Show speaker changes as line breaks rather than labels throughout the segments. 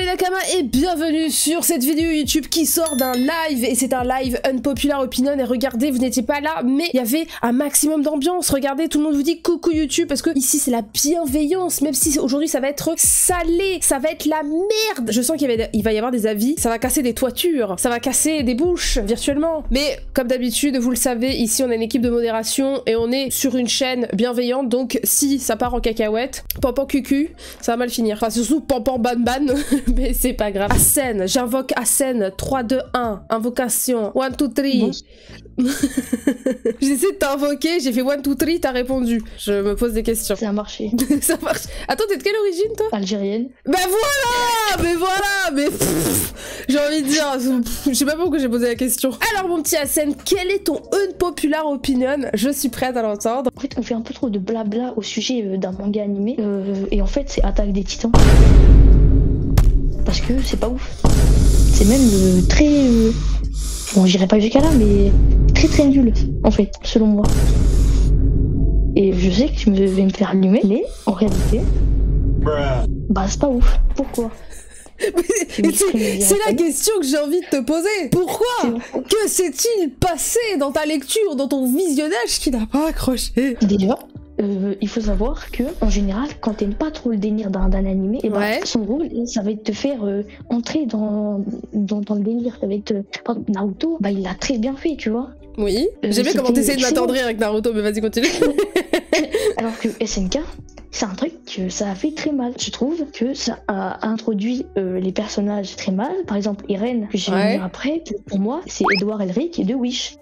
Nakama et bienvenue sur cette vidéo YouTube qui sort d'un live et c'est un live Unpopular Opinion et regardez, vous n'étiez pas là mais il y avait un maximum d'ambiance. Regardez, tout le monde vous dit coucou YouTube parce que ici c'est la bienveillance, même si aujourd'hui ça va être salé, ça va être la merde. Je sens qu'il va y avoir des avis, ça va casser des toitures, ça va casser des bouches virtuellement. Mais comme d'habitude, vous le savez, ici on a une équipe de modération et on est sur une chaîne bienveillante, donc si ça part en cacahuète, pampan cucu, ça va mal finir. Enfin surtout pampan ban ban, mais c'est pas grave. Asen, j'invoque Asen, 3, 2, 1, invocation, 1, 2, 3. Bon. J'essaie de t'invoquer, j'ai fait 1, 2, 3, t'as répondu. Je me pose des questions.
Ça a marché.
Ça marche. Attends, t'es de quelle origine toi?
Algérienne.
Bah voilà. Mais voilà. Mais j'ai envie de dire, je sais pas pourquoi j'ai posé la question. Alors mon petit Asen, quel est ton unpopular opinion? Je suis prête à l'entendre.
En fait, on fait un peu trop de blabla au sujet d'un manga animé. Et en fait, c'est Attaque des Titans. Parce que c'est pas ouf. C'est même très... Bon, j'irai pas jusqu'à là, mais très nul, en fait, selon moi. Et je sais que je vais me faire allumer, mais en réalité... Bah, c'est pas ouf. Pourquoi?
C'est la question que j'ai envie de te poser. Pourquoi? Que s'est-il passé dans ta lecture, dans ton visionnage qui n'a pas accroché?
Déjà, il faut savoir que en général, quand t'aimes pas trop le délire d'un animé, et bah, son rôle, ça va être te faire entrer dans le délire. Ça va être, par exemple, Naruto, bah il l'a très bien fait, tu vois.
Oui. J'ai bien comment t'essayes de m'attendrir avec Naruto, mais vas-y continue. Alors
que SNK, c'est un truc que ça a fait très mal. Je trouve que ça a introduit les personnages très mal. Par exemple, Eren, que j'ai vu après, pour moi, c'est Edouard Elric de Wish.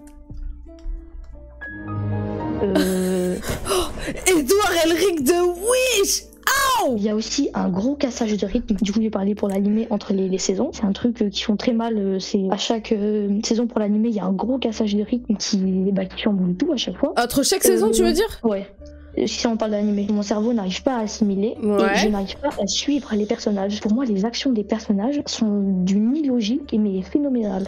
Edouard Elric de Wish.
Il y a aussi un gros cassage de rythme. Du coup, j'ai parlé pour l'animé entre les saisons. C'est un truc qui font très mal. C'est à chaque saison pour l'animé, il y a un gros cassage de rythme qui chamboule tout à chaque fois.
Entre chaque saison, tu veux dire?
Ouais. Si on parle d'animé, mon cerveau n'arrive pas à assimiler et je n'arrive pas à suivre les personnages. Pour moi, les actions des personnages sont d'une illogique mais phénoménale.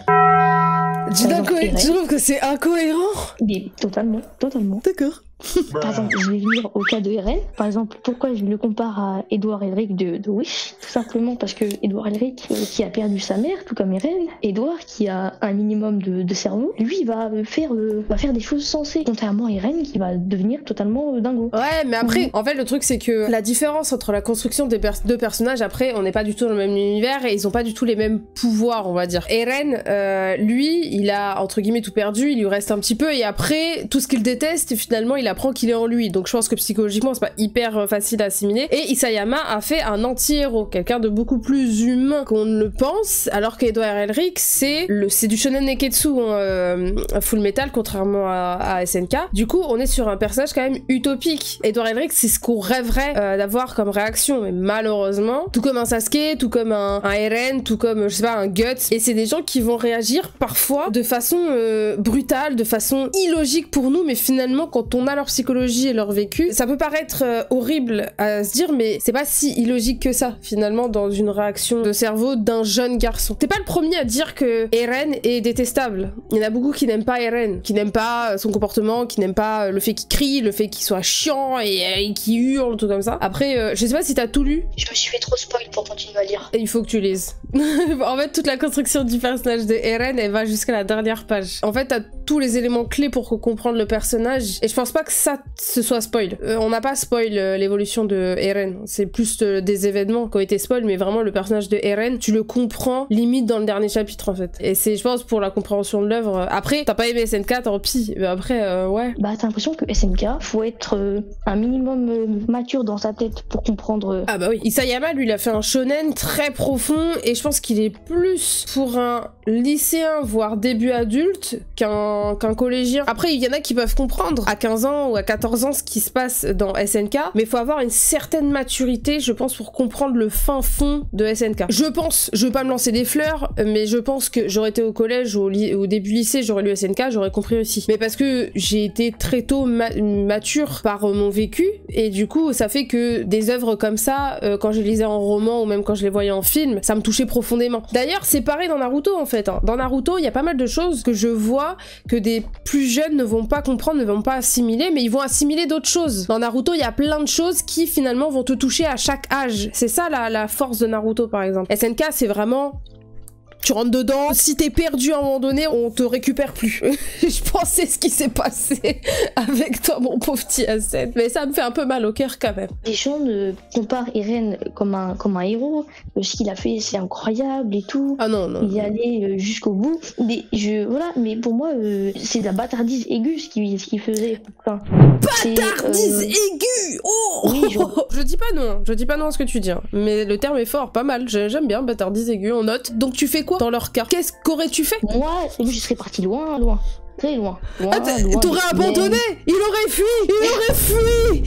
Tu trouves que c'est incohérent?
Mais totalement.
D'accord.
Par exemple, je vais venir au cas de Eren. Par exemple, pourquoi je le compare à Edouard Elric de Wish? Tout simplement parce que Edouard Elric, qui a perdu sa mère, tout comme Eren, Edouard, qui a un minimum de cerveau, lui va faire des choses sensées, contrairement à Eren, qui va devenir totalement dingo.
Ouais, mais après, en fait, le truc, c'est que la différence entre la construction des deux personnages, après, on n'est pas du tout dans le même univers et ils ont pas du tout les mêmes pouvoirs, on va dire. Eren, lui, il a, entre guillemets, tout perdu, il lui reste un petit peu, et après, tout ce qu'il déteste, finalement, il apprend qu'il est en lui, donc je pense que psychologiquement c'est pas hyper facile à assimiler. Et Isayama a fait un anti-héros, quelqu'un de beaucoup plus humain qu'on ne le pense, alors qu'Edouard Elric c'est du shonen neketsu Full Metal, contrairement à SNK. Du coup on est sur un personnage quand même utopique. Edouard Elric c'est ce qu'on rêverait d'avoir comme réaction, mais malheureusement, tout comme un Sasuke, tout comme un Eren, tout comme je sais pas un Guts, et c'est des gens qui vont réagir parfois de façon brutale, de façon illogique pour nous, mais finalement quand on a leur psychologie et leur vécu, ça peut paraître horrible à se dire, mais c'est pas si illogique que ça finalement dans une réaction de cerveau d'un jeune garçon. T'es pas le premier à dire que Eren est détestable. Il y en a beaucoup qui n'aiment pas Eren, qui n'aiment pas son comportement, qui n'aiment pas le fait qu'il crie, le fait qu'il soit chiant et qu'il hurle, tout comme ça. Après, je sais pas si t'as tout lu.
Je me suis fait trop spoil pour continuer à lire.
Et il faut que tu lises. En fait, toute la construction du personnage de Eren, elle va jusqu'à la dernière page. En fait, t'as tous les éléments clés pour comprendre le personnage, et je pense pas que ça ce soit spoil. On n'a pas spoil l'évolution de Eren, c'est plus des événements qui ont été spoil, mais vraiment le personnage de Eren, tu le comprends limite dans le dernier chapitre en fait. Et c'est, je pense, pour la compréhension de l'œuvre. Après, t'as pas aimé SNK, tant pis, mais après, ouais.
Bah t'as l'impression que SNK, faut être un minimum mature dans sa tête pour comprendre...
Ah bah oui, Isayama, lui, il a fait un shonen très profond, et je pense qu'il est plus pour un lycéen, voire début adulte, qu'un collégien. Après, il y en a qui peuvent comprendre à 15 ans ou à 14 ans ce qui se passe dans SNK, mais il faut avoir une certaine maturité, je pense, pour comprendre le fin fond de SNK. Je pense, je veux pas me lancer des fleurs, mais je pense que j'aurais été au collège ou au début lycée, j'aurais lu SNK, j'aurais compris aussi. Mais parce que j'ai été très tôt mature par mon vécu, et du coup, ça fait que des œuvres comme ça, quand je les lisais en roman ou même quand je les voyais en film, ça me touchait profondément. D'ailleurs, c'est pareil dans Naruto en fait. Dans Naruto, il y a pas mal de choses que je vois que des plus jeunes ne vont pas comprendre, ne vont pas assimiler, assimiler, mais ils vont assimiler d'autres choses. Dans Naruto, il y a plein de choses qui finalement vont te toucher à chaque âge. C'est ça la force de Naruto par exemple. SNK, c'est vraiment... Tu rentres dedans, si t'es perdu à un moment donné, on te récupère plus. Je pense que c'est ce qui s'est passé avec toi, mon pauvre petit Asen. Mais ça me fait un peu mal au cœur quand même.
Les gens comparent Eren comme un héros. Ce qu'il a fait, c'est incroyable et tout.
Ah non, non.
Il est allé jusqu'au bout. Mais voilà, mais pour moi, c'est de la bâtardise aiguë ce qu'il faisait. Enfin,
bâtardise aiguë. Oh oui, je dis pas non. Je dis pas non à ce que tu dis. Hein. Mais le terme est fort, pas mal. J'aime bien bâtardise aiguë, on note. Donc tu fais quoi dans leur cas? Qu'est-ce qu'aurais-tu fait?
Moi, je serais parti loin. Très loin.
T'aurais abandonné. Il aurait fui.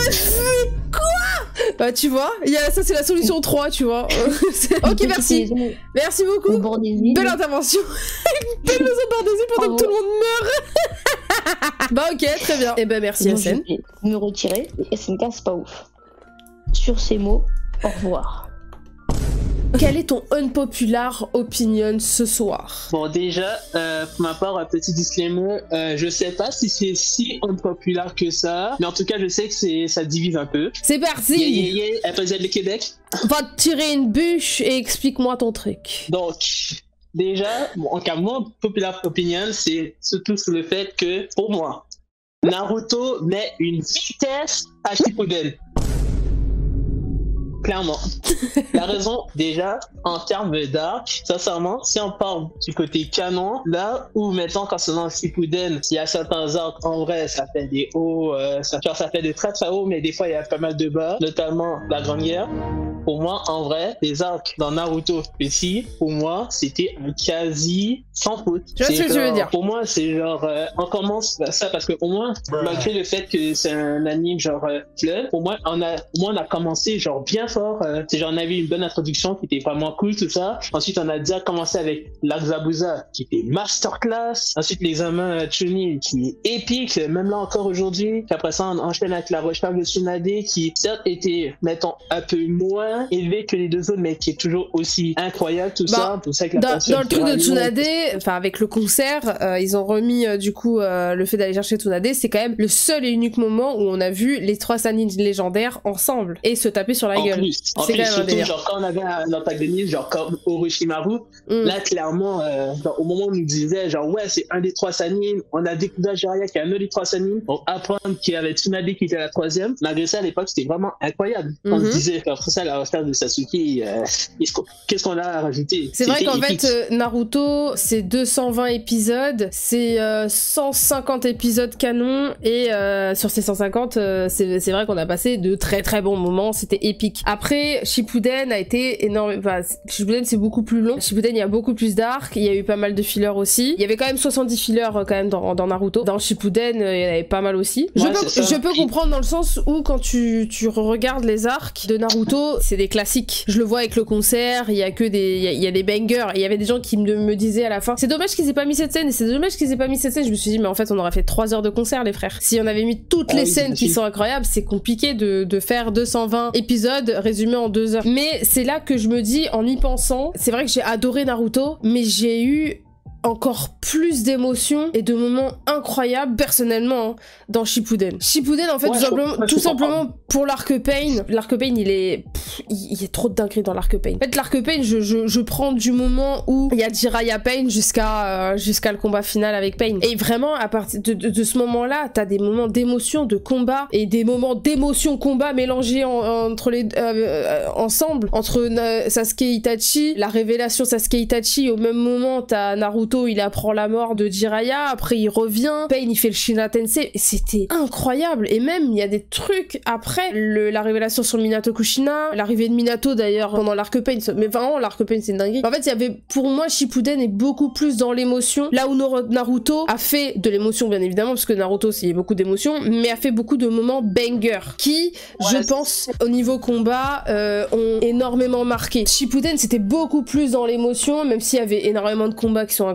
Quoi? Bah tu vois, ça c'est la solution 3, tu vois. Ok, merci. Merci beaucoup. Belle intervention. Belle maison au bord des îles pendant que tout le monde meurt. Bah ok, très bien. Et ben merci SN.
Je vais me retirer. SNK, c'est pas ouf. Sur ces mots, au revoir.
Quel est ton unpopular opinion ce soir?
Bon, déjà, pour ma part, un petit disclaimer, je sais pas si c'est si unpopular que ça, mais en tout cas, je sais que ça divise un peu.
C'est parti!
Episode le Québec.
Va te tirer une bûche et explique-moi ton truc.
Donc, déjà, en cas moi, popular opinion, c'est surtout sur le fait que, pour moi, Naruto met une vitesse à Shippuden. Clairement. La raison, déjà, en termes d'arc, sincèrement, si on parle du côté canon, là où maintenant, quand c'est dans Shippuden, il y a certains arcs, en vrai, ça fait des hauts, ça fait de très très hauts, mais des fois, il y a pas mal de bas, notamment la Grande Guerre. Pour moi, en vrai, les arcs dans Naruto ici, pour moi, c'était un quasi sans faute.
Tu vois ce que tu veux dire?
Pour moi, c'est genre, on commence ça parce que au moins, malgré le fait que c'est un anime genre fleuve, pour moi, on a commencé genre bien fort. C'est genre on avait une bonne introduction qui était vraiment cool tout ça. Ensuite, on a déjà commencé avec l'Azabuza qui était masterclass. Ensuite, l'examen Chunin qui est épique, même là encore aujourd'hui. Puis après ça, on enchaîne avec la recherche de Tsunade qui certes était mettons un peu moins élevé que les deux autres, mais qui est toujours aussi incroyable tout ça. Pour ça que
dans le truc de Tsunade, enfin avec le concert, ils ont remis du coup le fait d'aller chercher Tsunade, c'est quand même le seul et unique moment où on a vu les 3 Sannin légendaires ensemble et se taper sur la gueule.
En plus, surtout genre quand on avait un antagoniste genre comme Orochimaru, là clairement genre, au moment où on nous disait genre ouais c'est un des 3 Sannin, on a découvert Jiraiya qui est un autre des 3 Sannin, on apprend qu'il y avait Tsunade qui était la 3e. Malgré ça à l'époque c'était vraiment incroyable. On se disait après ça la recherche de Sasuke, qu'est-ce qu'on a à rajouter?
C'est vrai qu'en fait Naruto c'est 220 épisodes, c'est 150 épisodes canon et sur ces 150 c'est vrai qu'on a passé de très très bons moments, c'était épique. Après Shippuden a été énorme, enfin Shippuden c'est beaucoup plus long, Shippuden il y a beaucoup plus d'arcs, il y a eu pas mal de fillers aussi, il y avait quand même 70 fillers quand même dans Naruto, dans Shippuden il y en avait pas mal aussi. Je peux comprendre dans le sens où quand tu regardes les arcs de Naruto c'est des classiques, je le vois avec le concert, il y a que il y a des bangers, et il y avait des gens qui me disaient à la fin c'est dommage qu'ils aient pas mis cette scène, et c'est dommage qu'ils aient pas mis cette scène. Je me suis dit mais en fait on aurait fait 3 heures de concert les frères, si on avait mis toutes les scènes qui sont incroyables, c'est compliqué de faire 220 épisodes résumés en 2 heures. Mais c'est là que je me dis en y pensant, c'est vrai que j'ai adoré Naruto, mais j'ai eu encore plus d'émotions et de moments incroyables personnellement dans Shippuden. Shippuden en fait tout simplement pour l'arc Pain. L'arc Pain il est trop de dingueries dans l'arc Pain. En fait l'arc Pain je prends du moment où il y a Jiraiya Pain jusqu'à le combat final avec Pain. Et vraiment à partir de ce moment là t'as des moments d'émotion, de combat et des moments d'émotion combat mélangés entre les ensemble entre Sasuke et Itachi, la révélation Sasuke et Itachi, au même moment t'as Naruto il apprend la mort de Jiraiya, après il revient, Pain il fait le Shinra Tensei, c'était incroyable. Et même il y a des trucs après la révélation sur Minato Kushina, l'arrivée de Minato d'ailleurs pendant l'arc Pain, mais vraiment l'arc Pain c'est une dinguerie. En fait il y avait, pour moi Shippuden est beaucoup plus dans l'émotion, là où Naruto a fait de l'émotion bien évidemment parce que Naruto c'est beaucoup d'émotions, mais a fait beaucoup de moments banger qui je pense au niveau combat ont énormément marqué. Shippuden c'était beaucoup plus dans l'émotion, même s'il y avait énormément de combats qui sont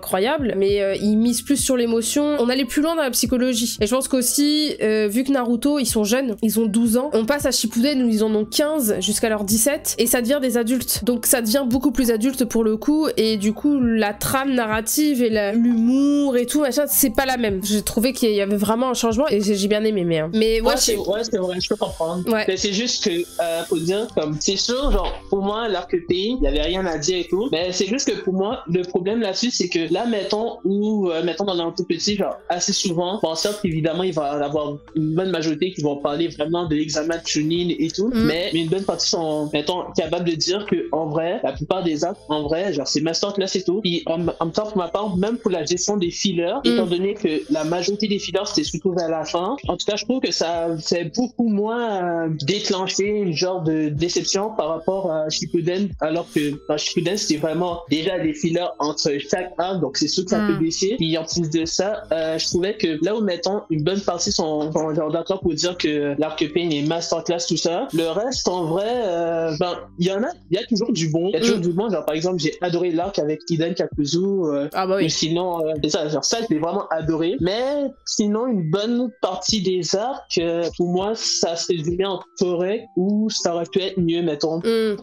incroyable, mais ils misent plus sur l'émotion. On allait plus loin dans la psychologie. Et je pense qu'aussi, vu que Naruto, ils sont jeunes, ils ont 12 ans, on passe à Shippuden où ils en ont 15 jusqu'à leurs 17, et ça devient des adultes. Donc ça devient beaucoup plus adulte pour le coup, et du coup, la trame narrative et l'humour et tout, machin, c'est pas la même. J'ai trouvé qu'il y avait vraiment un changement, et j'ai bien aimé, mais ouais,
c'est vrai, je peux comprendre.
Ouais.
Mais c'est juste que, faut dire, comme, c'est sûr, genre, pour moi, l'arc P, il y avait rien à dire et tout, mais c'est juste que pour moi, le problème là-dessus, c'est que là, mettons dans Naruto Petit, genre, assez souvent, bon, certes, évidemment, il va y avoir une bonne majorité qui vont parler vraiment de l'examen de Chunin et tout, mais une bonne partie sont, mettons, capables de dire que, en vrai, la plupart des actes, en vrai, genre, c'est masterclass et tout. Puis, en même temps, pour ma part, même pour la gestion des fillers, étant donné que la majorité des fillers, c'était surtout vers la fin, en tout cas, je trouve que ça fait beaucoup moins déclencher une genre de déception par rapport à Shippuden, alors que dans Shippuden, c'était vraiment déjà des fillers entre chaque arc, donc c'est sûr que ça peut baisser. Puis en plus de ça, je trouvais que là où, mettons, une bonne partie sont genre d'accord pour dire que l'arc Pain est masterclass, tout ça, le reste, en vrai, il y a toujours du bon. Il y a toujours du bon, genre par exemple, j'ai adoré l'arc avec Iden Kakuzu, ou sinon, ça, je l'ai vraiment adoré. Mais sinon, une bonne partie des arcs, pour moi, ça se résumait en correct ou ça aurait pu être mieux, mettons.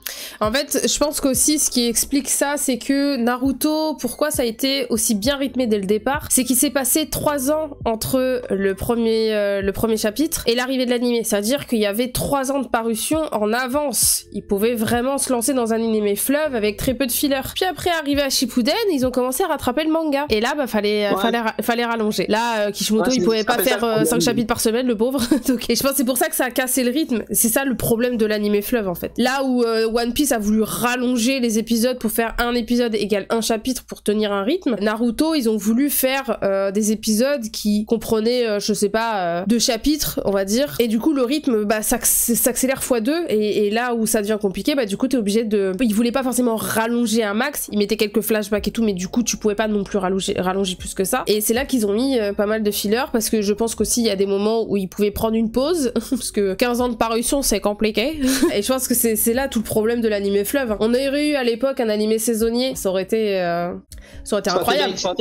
En fait, je pense qu'aussi, ce qui explique ça, c'est que Naruto, pourquoi ça a été aussi bien rythmé dès le départ, c'est qu'il s'est passé 3 ans entre le premier chapitre et l'arrivée de l'animé. C'est-à-dire qu'il y avait 3 ans de parution en avance. Ils pouvaient vraiment se lancer dans un animé fleuve avec très peu de fillers. Puis après, arrivé à Shippuden, ils ont commencé à rattraper le manga. Et là, fallait rallonger. Là, Kishimoto, il pouvait pas faire 5 chapitres par semaine, le pauvre. Donc, et je pense que c'est pour ça que ça a cassé le rythme. C'est ça le problème de l'animé fleuve, en fait. Là où One Piece a voulu rallonger les épisodes pour faire un épisode égale un chapitre pour tenir un rythme, Naruto, ils ont voulu faire des épisodes qui comprenaient, je sais pas, 2 chapitres, on va dire. Et du coup, le rythme, s'accélère x2. Et là où ça devient compliqué, du coup, t'es obligé de... Ils voulaient pas forcément rallonger un max. Ils mettaient quelques flashbacks et tout, mais du coup, tu pouvais pas non plus rallonger plus que ça. Et c'est là qu'ils ont mis pas mal de fillers, parce que je pense qu'aussi, il y a des moments où ils pouvaient prendre une pause, parce que 15 ans de parution, c'est compliqué. Et je pense que c'est là tout le problème de l'animé fleuve. On aurait eu à l'époque un animé saisonnier, ça aurait été incroyable. Ça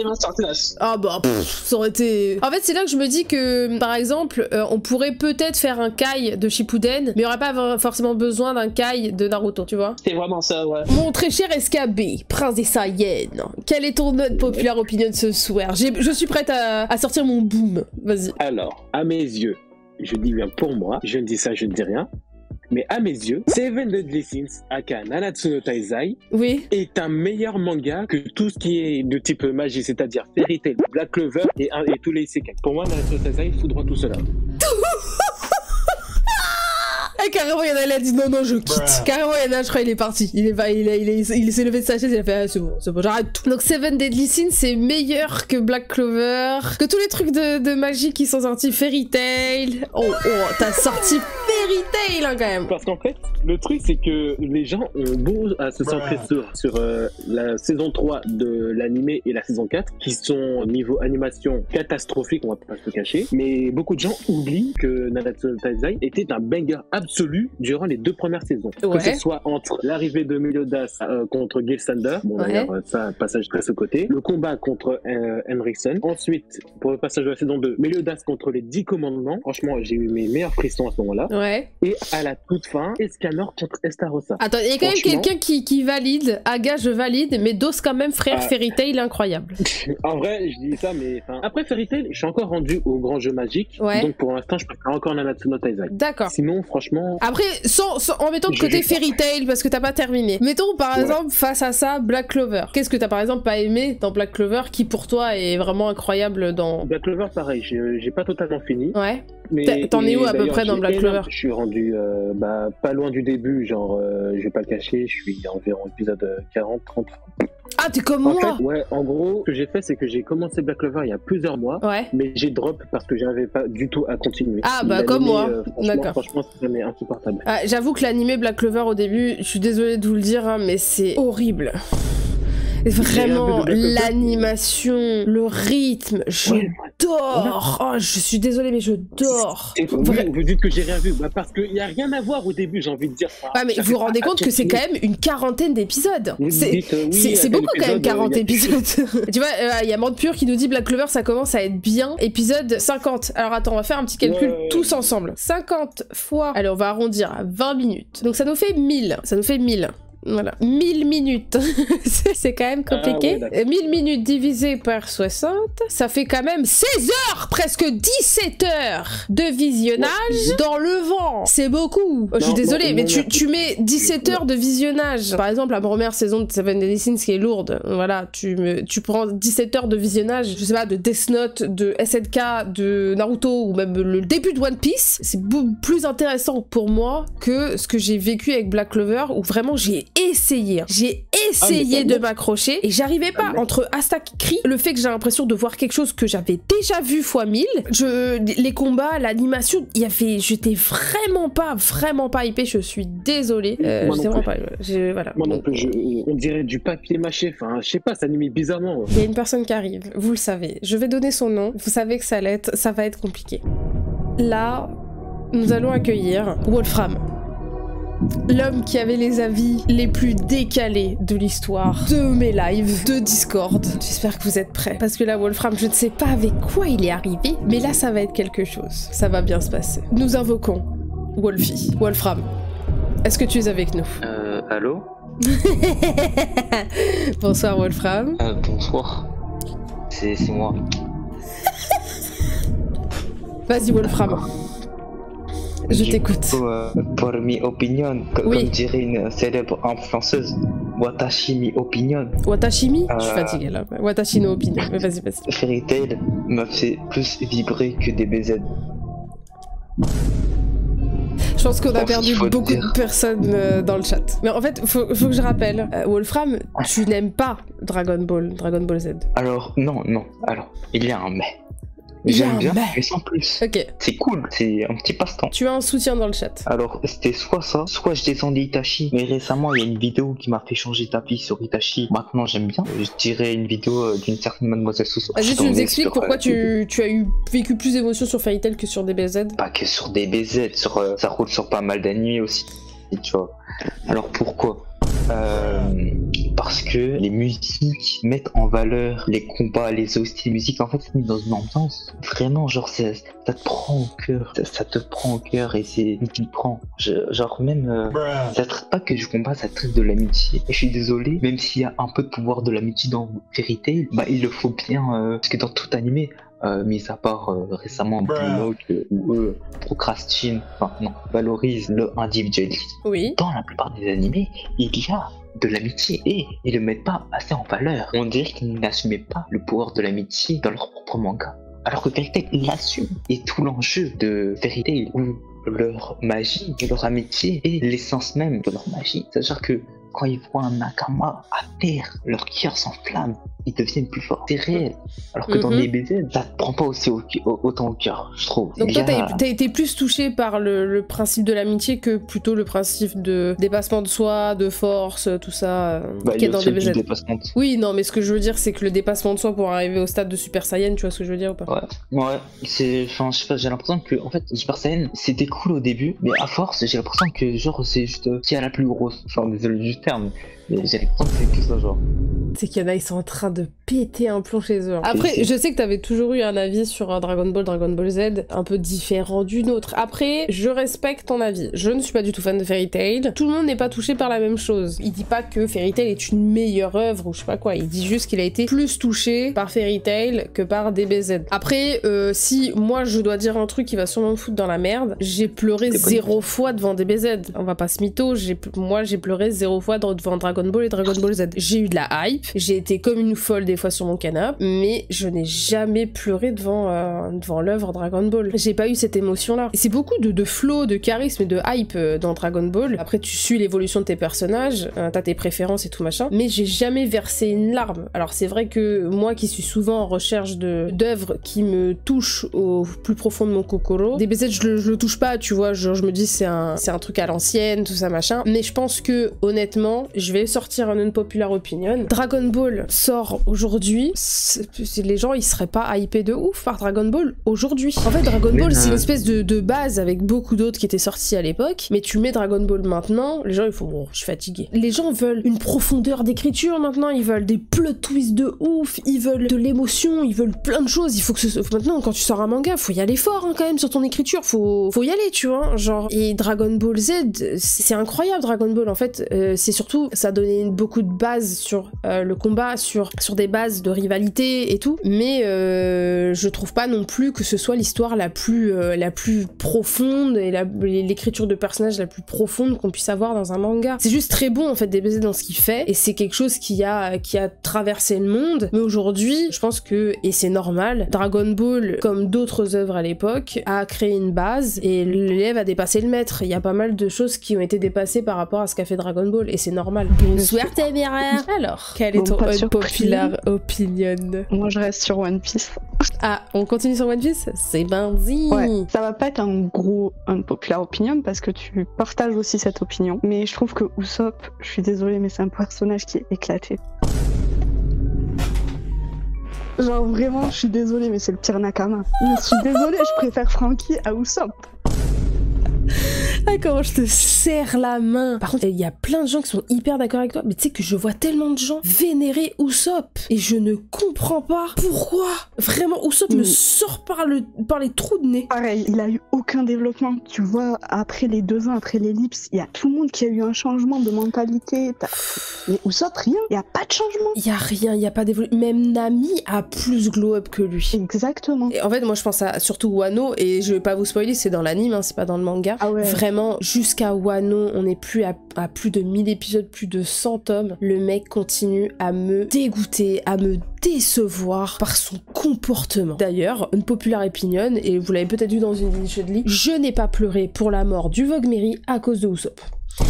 aurait été... En fait, c'est là que je me dis que, par exemple, on pourrait peut-être faire un Kai de Shippuden, mais il n'y aurait pas forcément besoin d'un Kai de Naruto, tu vois.
C'est vraiment ça, ouais.
Mon très cher SKB, prince des Saiyans, quelle est ton populaire opinion de ce soir? Je suis prête à sortir mon boom, vas-y.
Alors, à mes yeux, je dis bien pour moi, je ne dis ça, je ne dis rien. Mais à mes yeux, Seven Deadly Sins, aka Nanatsu no Taizai, est un meilleur manga que tout ce qui est de type magie, c'est-à-dire Fairy Tail, Black Clover et tous les isekai. Pour moi, Nanatsu no Taizai fout droit tout cela.
Et carrément, il y en a, il a dit non, je quitte. Carrément, il y en a, je crois, il est parti. Il s'est levé de sa chaise, il a fait c'est bon, j'arrête tout. Donc, Seven Deadly Sins, c'est meilleur que Black Clover, que tous les trucs de magie qui sont sortis. Fairy Tail. Oh, t'as sorti Fairy Tail, hein, quand même.
Parce qu'en fait, le truc, c'est que les gens ont beau à se centrer sur la saison 3 de l'animé et la saison 4, qui sont niveau animation catastrophique, on va pas se cacher. Mais beaucoup de gens oublient que Nanatsu no Taizai était un banger absolu durant les 2 premières saisons. Que ce soit entre l'arrivée de Meliodas contre Gil Sander, bon d'ailleurs ça, passage très ce côté, le combat contre Henriksen, ensuite pour le passage de la saison 2, Meliodas contre les 10 commandements, franchement j'ai eu mes meilleurs frissons à ce moment-là, et à la toute fin, Escanor contre Estarossa.
Attends, il y a quand même quelqu'un qui valide, Aga je valide, mais DOS quand même frère, Fairy Tail incroyable.
En vrai je dis ça, mais après Fairy Tail, je suis encore rendu au grand jeu magique, donc pour l'instant je préfère encore Nanatsu no Taizai.
D'accord.
Sinon franchement...
Après, en mettant de côté Fairy Tail, parce que t'as pas terminé. Mettons par exemple, face à ça, Black Clover. Qu'est-ce que t'as par exemple pas aimé dans Black Clover, qui pour toi est vraiment incroyable dans...
Black Clover, pareil, j'ai pas totalement fini.
Ouais. T'en es où à peu près dans Black Clover?
Je suis rendu pas loin du début, genre, je vais pas le cacher, je suis environ épisode 40, 30.
Ah, t'es comme moi.
Fait, ouais, en gros, ce que j'ai fait, c'est que j'ai commencé Black Clover il y a plusieurs mois, mais j'ai drop parce que j'arrivais pas du tout à continuer.
Ah, bah comme moi. D'accord.
Franchement, c'est insupportable.
Ah, j'avoue que l'animé Black Clover au début, je suis désolée de vous le dire, hein, mais c'est horrible. Vraiment, l'animation, le rythme, j'adore. Oh, je suis désolée, mais je dors.
Vous dites que j'ai rien vu, bah parce qu'il n'y a rien à voir au début, j'ai envie de dire.
Ah, mais vous vous rendez compte que c'est quand même une quarantaine d'épisodes. C'est beaucoup quand même, 40 épisodes. Tu vois, il y a Mandepure qui nous dit Black Clover, ça commence à être bien. Épisode 50. Alors attends, on va faire un petit calcul tous ensemble. 50 fois, allez, on va arrondir à 20 minutes. Donc ça nous fait 1000. Ça nous fait 1000. Voilà, 1000 minutes, c'est quand même compliqué. 1000 minutes divisé par 60, ça fait quand même 16 heures, presque 17 heures de visionnage dans le vent. C'est beaucoup. Je suis désolée, mais tu mets 17 heures de visionnage. Par exemple, la première saison de Seven Deadly Sins qui est lourde, voilà, tu prends 17 heures de visionnage, je sais pas, de Death Note, de SNK, de Naruto, ou même le début de One Piece, c'est plus intéressant pour moi que ce que j'ai vécu avec Black Clover, où vraiment j'ai essayé de m'accrocher et j'arrivais pas. Entre Asta qui crie, le fait que j'ai l'impression de voir quelque chose que j'avais déjà vu fois 1000, les combats, l'animation, j'étais vraiment pas hypée, je suis désolée. J'étais vraiment pas, voilà.
Moi non plus, on dirait du papier mâché, enfin je sais pas, ça anime bizarrement.
Il y a une personne qui arrive, vous le savez, je vais donner son nom, vous savez que ça va être compliqué. Là, nous allons accueillir Wolfram. L'homme qui avait les avis les plus décalés de l'histoire de mes lives, de Discord. J'espère que vous êtes prêts. Parce que là, Wolfram, je ne sais pas avec quoi il est arrivé, mais là, ça va être quelque chose. Ça va bien se passer. Nous invoquons Wolfie. Wolfram, est-ce que tu es avec nous?
Allô?
Bonsoir, Wolfram.
Bonsoir. C'est moi.
Vas-y, Wolfram. Je t'écoute.
Pour mi opinion, comme dirait une célèbre influenceuse, Watashi mi opinion.
Watashi mi? Je suis fatiguée là. Watashi no opinion. Mais vas-y.
Fairy Tail m'a fait plus vibrer que DBZ.
Je pense qu'on a perdu beaucoup de personnes dans le chat. Mais en fait, faut que je rappelle, Wolfram, tu n'aimes pas Dragon Ball Z.
Alors, non. Alors, il y a un mais. J'aime bien, mais sans plus.
Ok.
C'est cool, c'est un petit passe-temps.
Tu as un soutien dans le chat.
Alors, c'était soit ça, soit je descendais Itachi. Mais récemment, il y a une vidéo qui m'a fait changer d'avis sur Itachi. Maintenant, j'aime bien. Je dirais une vidéo d'une certaine Mademoiselle Soso.
Vas-y, tu nous expliques pourquoi tu as vécu plus d'émotions sur Fairy Tail que sur DBZ.
Pas que sur DBZ, ça roule sur pas mal d'animés aussi, tu vois. Alors, pourquoi parce que les musiques mettent en valeur les combats, les hosties musiques. En fait, c'est mis dans une ambiance vraiment, genre, ça te prend au cœur. Ça te prend au cœur et c'est qui te prend. Genre, même, ça traite pas que du combat, ça traite de l'amitié. Et je suis désolé, même s'il y a un peu de pouvoir de l'amitié dans Fairy Tail, bah, il le faut bien, parce que dans tout animé, mis à part récemment Blue Note où eux valorisent le individualisme.
Oui.
Dans la plupart des animés, il y a de l'amitié et ils le mettent pas assez en valeur. On dirait qu'ils n'assumaient pas le pouvoir de l'amitié dans leur propre manga. Alors que Fairy Tail l'assume. Et tout l'enjeu de Fairy Tail où leur magie et leur amitié est l'essence même de leur magie. C'est-à-dire que quand ils voient un Nakama à terre, leur cœur s'enflamme, ils deviennent plus forts. C'est réel. Alors que dans les BZ, ça te prend pas aussi autant au cœur, je trouve.
Donc toi, t'as été plus touché par le principe de l'amitié que plutôt le principe de dépassement de soi, de force, tout ça, qui est dans les BZ. Oui, non, mais ce que je veux dire, c'est que le dépassement de soi pour arriver au stade de Super Saiyan, tu vois ce que je veux dire ou pas?
Ouais, c'est, enfin, je sais pas, j'ai l'impression que, en fait, Super Saiyan, c'était cool au début, mais à force, j'ai l'impression que, genre, c'est juste qui a la plus grosse. Enfin, désolé du terme. Mais j'ai l'impression que c'est tout ça, genre.
C'est qu'il y en a, ils sont en train de péter un plomb chez eux. Après, je sais que t'avais toujours eu un avis sur Dragon Ball Z, un peu différent du nôtre. Après, je respecte ton avis. Je ne suis pas du tout fan de Fairy Tail. Tout le monde n'est pas touché par la même chose. Il dit pas que Fairy Tail est une meilleure œuvre ou je sais pas quoi. Il dit juste qu'il a été plus touché par Fairy Tail que par DBZ. Après, si moi je dois dire un truc qui va sûrement me foutre dans la merde, j'ai pleuré 0 fois devant DBZ. On va pas se mytho, moi j'ai pleuré 0 fois devant Dragon Ball et Dragon Ball Z. J'ai eu de la hype, j'ai été comme une folle des fois sur mon canapé, mais je n'ai jamais pleuré devant l'œuvre Dragon Ball. J'ai pas eu cette émotion-là. C'est beaucoup de flow, de charisme et de hype dans Dragon Ball. Après, tu suis l'évolution de tes personnages, t'as tes préférences et tout machin, mais j'ai jamais versé une larme. Alors c'est vrai que moi qui suis souvent en recherche d'œuvres qui me touchent au plus profond de mon kokoro, DBZ je le touche pas, tu vois, genre je me dis c'est un truc à l'ancienne, tout ça machin, mais je pense que honnêtement, je vais sortir un unpopular opinion. Dragon Dragon Ball sort aujourd'hui, les gens ils seraient pas hypés de ouf par Dragon Ball aujourd'hui. En fait, Dragon Ball c'est une espèce de base avec beaucoup d'autres qui étaient sortis à l'époque, mais tu mets Dragon Ball maintenant, les gens ils font bon, je suis fatigué. Les gens veulent une profondeur d'écriture maintenant, ils veulent des plot twists de ouf, ils veulent de l'émotion, ils veulent plein de choses. Il faut que maintenant, quand tu sors un manga, faut y aller fort hein, quand même sur ton écriture, faut y aller, tu vois. Genre, et Dragon Ball Z, c'est incroyable Dragon Ball en fait. C'est surtout, ça donnait beaucoup de bases sur le combat, sur des bases de rivalité et tout. Mais je trouve pas non plus que ce soit l'histoire la plus profonde et l'écriture de personnages la plus profonde qu'on puisse avoir dans un manga. C'est juste très bon en fait DBZ dans ce qu'il fait et c'est quelque chose qui a traversé le monde. Mais aujourd'hui, je pense que, et c'est normal, Dragon Ball, comme d'autres œuvres à l'époque, a créé une base et l'élève a dépassé le maître. Il y a pas mal de choses qui ont été dépassées par rapport à ce qu'a fait Dragon Ball et c'est normal. Bonsoir téméraire. Alors, quel est ton unpopular opinion?
Moi je reste sur One Piece.
Ah, on continue sur One Piece? C'est bandit.
Ouais, ça va pas être un gros unpopular opinion parce que tu partages aussi cette opinion. Mais je trouve que Usopp, je suis désolée, mais c'est un personnage qui est éclaté. Genre vraiment, je suis désolée, mais c'est le pire Nakama. Je suis désolée, je préfère Franky à Usopp.
Ah, comment je te serre la main. Par contre, il y a plein de gens qui sont hyper d'accord avec toi, mais tu sais que je vois tellement de gens vénérer Usopp et je ne comprends pas pourquoi. Vraiment, Usopp me sort par les trous de nez.
Pareil, il a eu aucun développement. Tu vois, après les 2 ans, après l'ellipse, il y a tout le monde qui a eu un changement de mentalité. Mais Usopp, rien. Il n'y a pas de changement.
Il y a rien, il n'y a pas développement. Même Nami a plus glow up que lui.
Exactement.
Et en fait, moi, je pense à surtout Wano, et je vais pas vous spoiler, c'est dans l'anime, hein, c'est pas dans le manga.
Ah ouais.
Vraiment, jusqu'à Wano, on n'est plus à plus de 1000 épisodes, plus de 100 tomes. Le mec continue à me dégoûter, à me décevoir par son comportement. D'ailleurs, une populaire opinion, et vous l'avez peut-être vu dans une vidéo de lit, je n'ai pas pleuré pour la mort du Vogue Mary à cause de Usopp.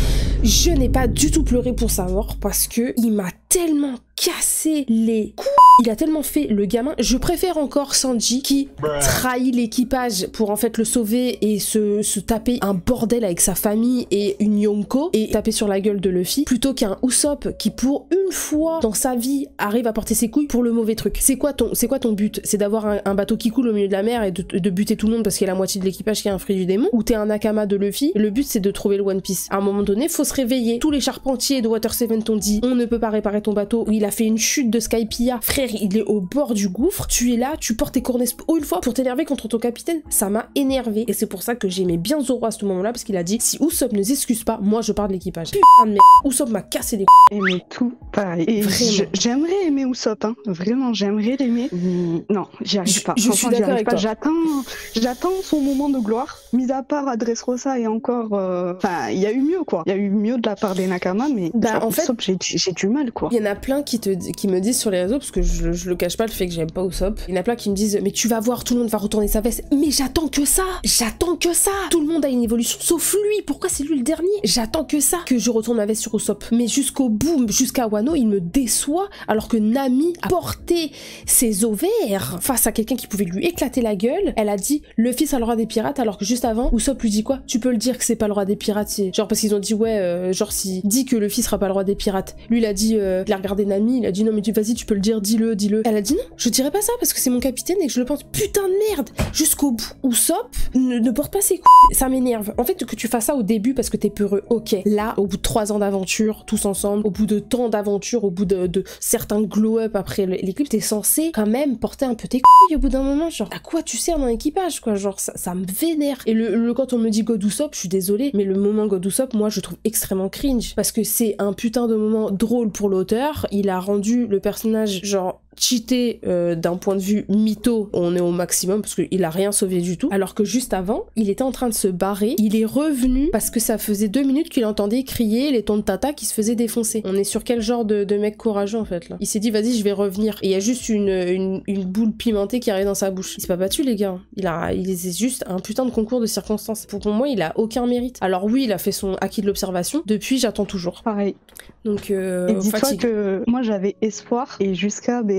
Je n'ai pas du tout pleuré pour sa mort parce que il m'a tellement cassé les couilles. Il a tellement fait le gamin. Je préfère encore Sanji qui trahit l'équipage pour en fait le sauver et se taper un bordel avec sa famille et une Yonko et taper sur la gueule de Luffy plutôt qu'un Usopp qui pour une fois dans sa vie arrive à porter ses couilles pour le mauvais truc. C'est quoi ton but? C'est d'avoir un bateau qui coule au milieu de la mer et de buter tout le monde parce qu'il y a la moitié de l'équipage qui est un fruit du démon? Ou t'es un Nakama de Luffy? Le but c'est de trouver le One Piece. À un moment donné, faut se réveiller. Tous les charpentiers de Water 7 t'ont dit on ne peut pas réparer ton bateau. Il a fait une chute de Skypiea. Frère, il est au bord du gouffre. Tu es là, tu portes tes cornets une fois pour t'énerver contre ton capitaine. Ça m'a énervé. Et c'est pour ça que j'aimais bien Zoro à ce moment-là parce qu'il a dit si Usopp ne s'excuse pas, moi je pars de l'équipage. Putain de merde. Usopp m'a cassé les couilles.
Aimer tout pareil. Et j'aimerais aimer Usopp, hein. Vraiment, j'aimerais l'aimer. Non, j'y arrive pas.
Je suis d'accord avec toi.
J'attends son moment de gloire. Mis à part Dressrosa et encore. Enfin, il y a eu mieux quoi. Il y a eu mieux de la part des Nakama, mais
en fait,
Usopp, j'ai du mal quoi.
Il y en a plein qui me disent sur les réseaux, parce que je le cache pas le fait que j'aime pas Usopp. Il y en a plein qui me disent mais tu vas voir, tout le monde va retourner sa veste. Mais j'attends que ça. Tout le monde a une évolution, sauf lui. Pourquoi c'est lui le dernier? J'attends que ça, que je retourne ma veste sur Usopp. Mais jusqu'au bout, jusqu'à Wano, il me déçoit alors que Nami a porté ses ovaires face à quelqu'un qui pouvait lui éclater la gueule. Elle a dit le fils a le roi des pirates alors que juste avant, Usopp lui dit quoi? Tu peux le dire que c'est pas le roi des pirates. Genre parce qu'ils ont dit ouais, genre si dit que le fils sera pas le roi des pirates. Lui il a dit, il a regardé Nami, il a dit non mais vas-y tu peux le dire, dis-le. Elle a dit non, je dirais pas ça parce que c'est mon capitaine et que je le pense. Putain de merde. Jusqu'au bout, Usopp ne porte pas ses couilles. Ça m'énerve. En fait que tu fasses ça au début parce que t'es peureux, ok. Là, au bout de 3 ans d'aventure, tous ensemble, au bout de tant d'aventures, au bout de certains glow-up après l'équipe, t'es censé quand même porter un peu tes couilles au bout d'un moment. Genre, à quoi tu sers dans l'équipage, quoi? Genre, ça me vénère. Et quand on me dit God Usopp, je suis désolée, mais le moment God Usopp, moi, je trouve extrêmement cringe. Parce que c'est un putain de moment drôle pour l'auteur. Il a rendu le personnage, genre, cheaté d'un point de vue mytho, on est au maximum parce qu'il a rien sauvé du tout, alors que juste avant il était en train de se barrer, il est revenu parce que ça faisait 2 minutes qu'il entendait crier les tons de Tata qui se faisaient défoncer. On est sur quel genre de mec courageux en fait là? Il s'est dit vas-y je vais revenir, et il y a juste une boule pimentée qui arrive dans sa bouche. Il s'est pas battu les gars, il est juste un putain de concours de circonstances. Pour moi il a aucun mérite. Alors oui il a fait son acquis de l'observation, depuis j'attends toujours.
Pareil.
Donc
et dis-toi que moi j'avais espoir et jusqu'à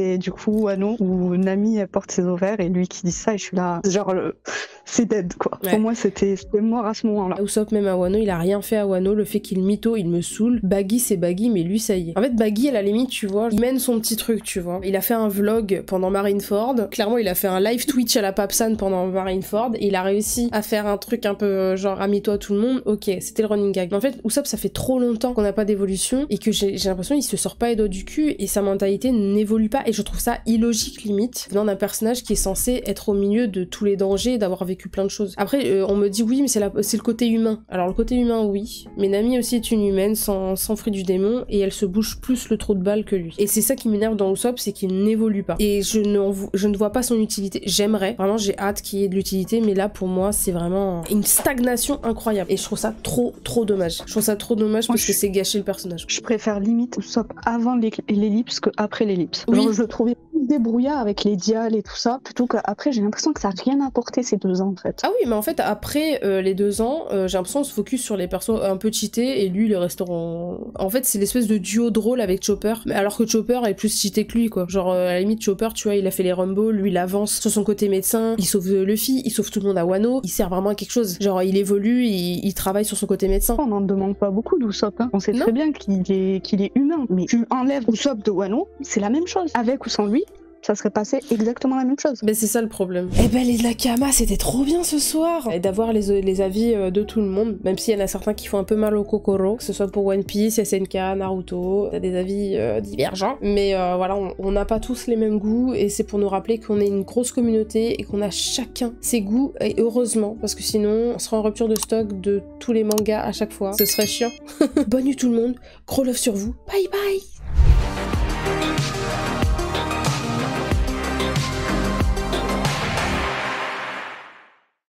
et du coup Wano où Nami elle porte ses ovaires et lui qui dit ça et je suis là genre c'est dead quoi.
Ouais.
Pour moi c'était mort à ce moment-là.
Usopp même à Wano, il a rien fait à Wano, le fait qu'il mytho, il me saoule. Baggy c'est Baggy, mais lui ça y est. En fait Baggy à la limite tu vois, il mène son petit truc tu vois. Il a fait un vlog pendant Marineford, clairement il a fait un live Twitch à la Papsan pendant Marineford, et il a réussi à faire un truc un peu genre amie-toi tout le monde, ok, c'était le running gag. Mais en fait Usopp ça fait trop longtemps qu'on n'a pas d'évolution et que j'ai l'impression qu'il se sort pas les doigts du cul et sa mentalité n'évolue pas, et je trouve ça illogique limite venant d'un personnage qui est censé être au milieu de tous les dangers et d'avoir vécu plein de choses. Après on me dit oui mais c'est le côté humain. Alors le côté humain oui, mais Nami aussi est une humaine sans fruit du démon et elle se bouge plus le trou de balle que lui. Et c'est ça qui m'énerve dans Usopp, c'est qu'il n'évolue pas. Et je ne vois pas son utilité. J'aimerais, vraiment j'ai hâte qu'il y ait de l'utilité, mais là pour moi c'est vraiment une stagnation incroyable. Et je trouve ça trop dommage. Je trouve ça trop dommage parce que c'est gâcher le personnage.
Je préfère limite Usopp avant l'ellipse que après l'ellipse.
Oui.
Je le trouvais plus débrouillard avec les dials et tout ça, plutôt qu'après j'ai l'impression que ça n'a rien apporté ces 2 ans en fait.
Ah oui, mais en fait après les 2 ans, j'ai l'impression qu'on se focus sur les persos un peu cheatés et lui les restaurants. En fait c'est l'espèce de duo drôle avec Chopper, alors que Chopper est plus cheaté que lui quoi. Genre à la limite Chopper tu vois il a fait les Rumble, lui il avance sur son côté médecin, il sauve Luffy, il sauve tout le monde à Wano, il sert vraiment à quelque chose. Genre il évolue, il travaille sur son côté médecin.
On n'en demande pas beaucoup d'Usopp, hein. On sait très bien qu'il est humain, mais tu enlèves Usopp de Wano, c'est la même chose. Avec ou sans lui, ça serait passé exactement la même chose.
Ben c'est ça le problème. Eh ben les Nakama c'était trop bien ce soir. Et d'avoir les avis de tout le monde, même s'il y en a certains qui font un peu mal au kokoro, que ce soit pour One Piece, SNK, Naruto, t'as des avis divergents. Mais voilà, on n'a pas tous les mêmes goûts et c'est pour nous rappeler qu'on est une grosse communauté et qu'on a chacun ses goûts, et heureusement, parce que sinon on serait en rupture de stock de tous les mangas à chaque fois. Ce serait chiant. Bonne nuit tout le monde, gros love sur vous, bye bye.